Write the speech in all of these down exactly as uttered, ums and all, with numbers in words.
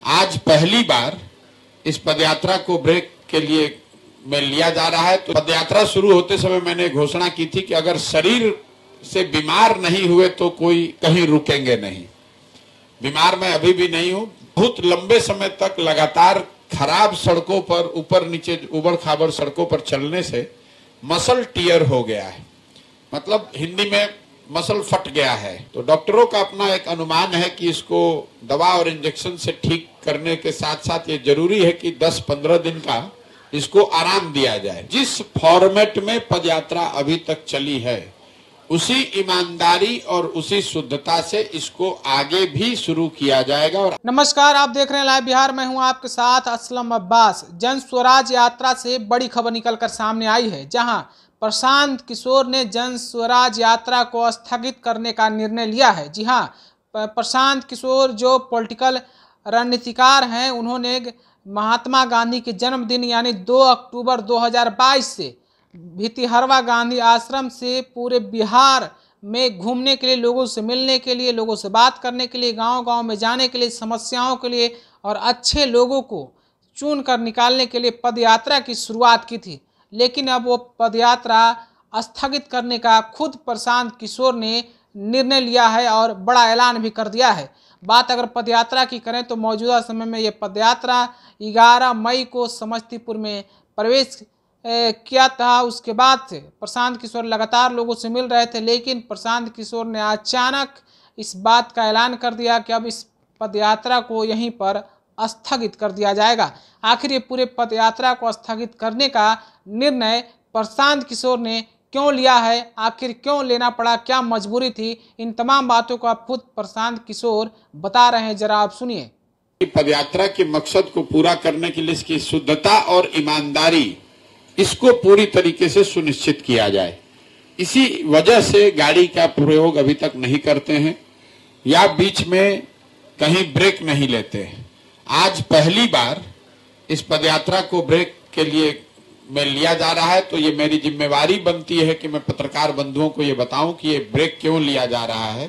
आज पहली बार इस पदयात्रा को ब्रेक के लिए में लिया जा रहा है। तो पदयात्रा शुरू होते समय मैंने घोषणा की थी कि अगर शरीर से बीमार नहीं हुए तो कोई कहीं रुकेंगे नहीं। बीमार मैं अभी भी नहीं हूं। बहुत लंबे समय तक लगातार खराब सड़कों पर ऊपर नीचे उबड़ खाबड़ सड़कों पर चलने से मसल टियर हो गया है, मतलब हिंदी में मसल फट गया है। तो डॉक्टरों का अपना एक अनुमान है कि इसको दवा और इंजेक्शन से ठीक करने के साथ साथ ये जरूरी है कि दस पंद्रह दिन का इसको आराम दिया जाए। जिस फॉर्मेट में पदयात्रा अभी तक चली है उसी ईमानदारी और उसी शुद्धता से इसको आगे भी शुरू किया जाएगा। और नमस्कार, आप देख रहे हैं लाइव बिहार। मैं हूं आपके साथ असलम अब्बास। जन स्वराज यात्रा से बड़ी खबर निकलकर सामने आई है, जहां प्रशांत किशोर ने जन स्वराज यात्रा को स्थगित करने का निर्णय लिया है। जी हां, प्रशांत किशोर जो पॉलिटिकल रणनीतिकार हैं, उन्होंने महात्मा गांधी के जन्मदिन यानी दो अक्टूबर दो हज़ार बाईस से भितिहरवा गांधी आश्रम से पूरे बिहार में घूमने के लिए, लोगों से मिलने के लिए, लोगों से बात करने के लिए, गांव-गांव में जाने के लिए, समस्याओं के लिए और अच्छे लोगों को चुन कर निकालने के लिए पदयात्रा की शुरुआत की थी। लेकिन अब वो पदयात्रा स्थगित करने का खुद प्रशांत किशोर ने निर्णय लिया है और बड़ा ऐलान भी कर दिया है। बात अगर पदयात्रा की करें तो मौजूदा समय में ये पदयात्रा ग्यारह मई को समस्तीपुर में प्रवेश किया था। उसके बाद से प्रशांत किशोर लगातार लोगों से मिल रहे थे, लेकिन प्रशांत किशोर ने अचानक इस बात का ऐलान कर दिया कि अब इस पदयात्रा को यहीं पर स्थगित कर दिया जाएगा। आखिर ये पूरे पदयात्रा को स्थगित करने का निर्णय प्रशांत किशोर ने क्यों लिया है, आखिर क्यों लेना पड़ा, क्या मजबूरी थी, इन तमाम बातों को आप खुद प्रशांत किशोर बता रहे हैं, जरा आप सुनिए। पदयात्रा के मकसद को पूरा करने के लिए इसकी शुद्धता और ईमानदारी, इसको पूरी तरीके से सुनिश्चित किया जाए। इसी वजह से गाड़ी का प्रयोग अभी तक नहीं करते हैं या बीच में कहीं ब्रेक नहीं लेते हैं। आज पहली बार इस पदयात्रा को ब्रेक के लिए में लिया जा रहा है। तो ये मेरी जिम्मेवारी बनती है कि मैं पत्रकार बंधुओं को ये बताऊं कि ये ब्रेक क्यों लिया जा रहा है।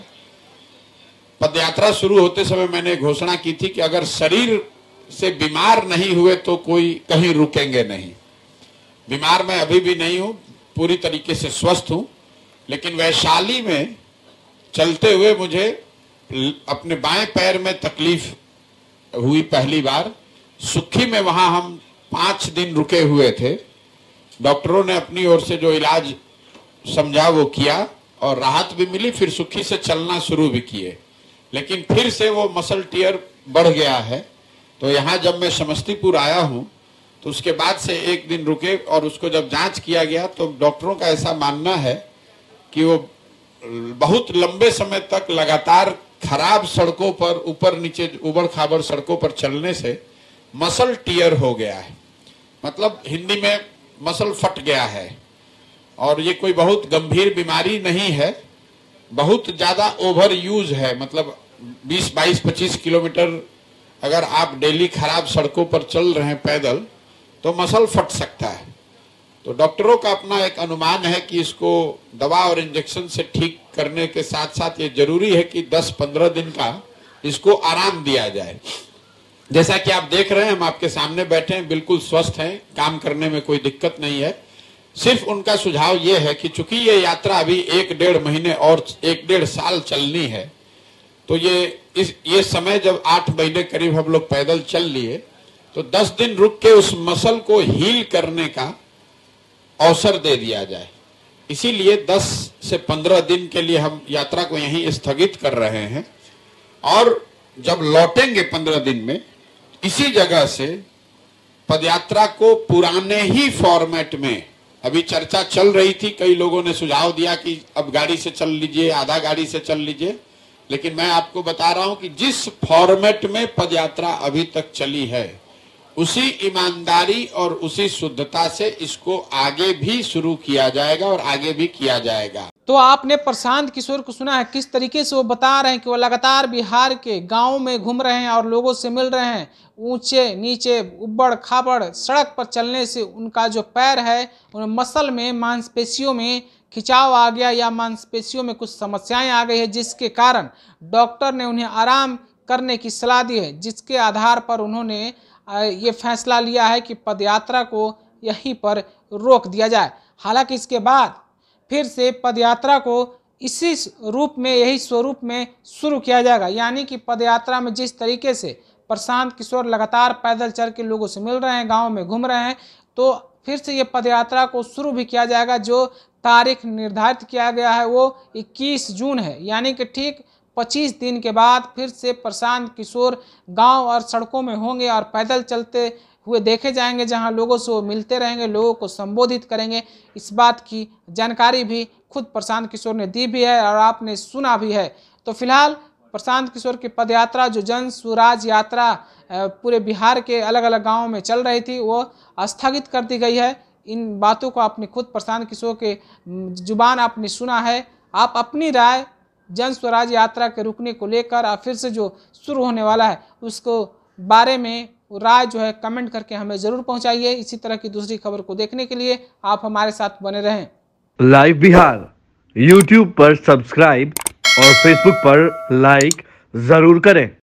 पदयात्रा शुरू होते समय मैंने घोषणा की थी कि अगर शरीर से बीमार नहीं हुए तो कोई कहीं रुकेंगे नहीं। बीमार मैं अभी भी नहीं हूं, पूरी तरीके से स्वस्थ हूं। लेकिन वैशाली में चलते हुए मुझे अपने बाएं पैर में तकलीफ हुई पहली बार। सुखी में वहां हम पांच दिन रुके हुए थे। डॉक्टरों ने अपनी ओर से जो इलाज समझा वो किया और राहत भी मिली। फिर सुखी से चलना शुरू भी किए, लेकिन फिर से वो मसल टियर बढ़ गया है। तो यहाँ जब मैं समस्तीपुर आया हूँ तो उसके बाद से एक दिन रुके और उसको जब जांच किया गया तो डॉक्टरों का ऐसा मानना है कि वो बहुत लंबे समय तक लगातार खराब सड़कों पर ऊपर नीचे उबड़ खाबड़ सड़कों पर चलने से मसल टियर हो गया है, मतलब हिंदी में मसल फट गया है। और ये कोई बहुत गंभीर बीमारी नहीं है, बहुत ज्यादा ओवर यूज है। मतलब बीस बाईस पच्चीस किलोमीटर अगर आप डेली खराब सड़कों पर चल रहे हैं पैदल तो मसल फट सकता है। तो डॉक्टरों का अपना एक अनुमान है कि इसको दवा और इंजेक्शन से ठीक करने के साथ साथ ये जरूरी है कि दस पंद्रह दिन का इसको आराम दिया जाए। जैसा कि आप देख रहे हैं, हम आपके सामने बैठे हैं, बिल्कुल स्वस्थ हैं, काम करने में कोई दिक्कत नहीं है। सिर्फ उनका सुझाव ये है कि चूंकि ये यात्रा अभी एक डेढ़ महीने और एक डेढ़ साल चलनी है, तो ये इस ये समय जब आठ महीने करीब हम लोग पैदल चल लिए तो दस दिन रुक के उस मसल को हील करने का अवसर दे दिया जाए। इसीलिए दस से पंद्रह दिन के लिए हम यात्रा को यहीं स्थगित कर रहे हैं और जब लौटेंगे पंद्रह दिन में इसी जगह से पदयात्रा को पुराने ही फॉर्मेट में, अभी चर्चा चल रही थी, कई लोगों ने सुझाव दिया कि अब गाड़ी से चल लीजिए, आधा गाड़ी से चल लीजिए, लेकिन मैं आपको बता रहा हूं कि जिस फॉर्मेट में पदयात्रा अभी तक चली है उसी ईमानदारी और उसी शुद्धता से इसको आगे भी शुरू किया जाएगा और आगे भी किया जाएगा। तो आपने प्रशांत किशोर को सुना है, किस तरीके से वो बता रहे हैं कि वो लगातार बिहार के गाँव में घूम रहे हैं और लोगों से मिल रहे हैं। ऊंचे नीचे उबड़ खाबड़ सड़क पर चलने से उनका जो पैर है, उन मसल में, मांसपेशियों में खिंचाव आ गया या मांसपेशियों में कुछ समस्याएं आ गई है, जिसके कारण डॉक्टर ने उन्हें आराम करने की सलाह दी है, जिसके आधार पर उन्होंने ये फैसला लिया है कि पदयात्रा को यहीं पर रोक दिया जाए। हालांकि इसके बाद फिर से पदयात्रा को इसी रूप में, यही स्वरूप में शुरू किया जाएगा। यानी कि पदयात्रा में जिस तरीके से प्रशांत किशोर लगातार पैदल चल के लोगों से मिल रहे हैं, गांव में घूम रहे हैं, तो फिर से ये पदयात्रा को शुरू भी किया जाएगा। जो तारीख निर्धारित किया गया है वो इक्कीस जून है, यानी कि ठीक पच्चीस दिन के बाद फिर से प्रशांत किशोर गांव और सड़कों में होंगे और पैदल चलते हुए देखे जाएंगे, जहां लोगों से वो मिलते रहेंगे, लोगों को संबोधित करेंगे। इस बात की जानकारी भी खुद प्रशांत किशोर ने दी भी है और आपने सुना भी है। तो फिलहाल प्रशांत किशोर की पदयात्रा, जो जन स्वराज यात्रा पूरे बिहार के अलग अलग गाँवों में चल रही थी, वो स्थगित कर दी गई है। इन बातों को आपने खुद प्रशांत किशोर के जुबान आपने सुना है। आप अपनी राय जन स्वराज यात्रा के रुकने को लेकर और फिर से जो शुरू होने वाला है उसको बारे में राय जो है कमेंट करके हमें ज़रूर पहुंचाइए। इसी तरह की दूसरी खबर को देखने के लिए आप हमारे साथ बने रहें। लाइव बिहार यूट्यूब पर सब्सक्राइब और फेसबुक पर लाइक जरूर करें।